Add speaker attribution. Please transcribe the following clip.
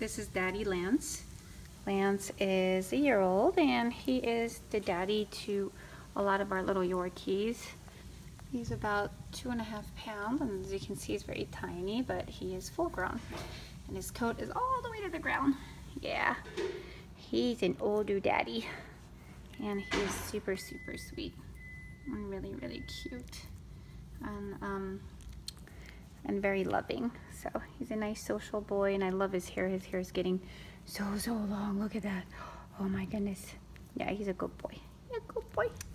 Speaker 1: This is Daddy Lance. Lance is a year old and he is the daddy to a lot of our little Yorkies. He's about 2.5 pounds, and as you can see he's very tiny, but he is full grown. And his coat is all the way to the ground. Yeah, he's an older daddy. And he's super, super sweet. And really, really cute. And very loving. So he's a nice social boy, and I love his hair. His hair is getting so long. Look at that. Oh my goodness. Yeah, he's a good boy. A good boy.